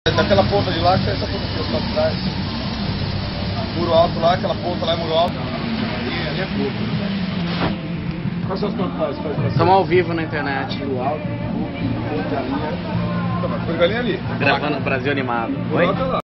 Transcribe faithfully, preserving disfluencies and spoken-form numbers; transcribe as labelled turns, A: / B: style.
A: Daquela ponta de lá, que essa ponta aqui, lá atrás. Muro alto lá, aquela ponta lá é muro alto. Ali, ali é pouco. Quais são os plantais?
B: Estamos ao vivo na internet.
A: Muro alto, pouco, galinha. Então, mas foi galinha ali.
B: Gravando Brasil Animado. Oi?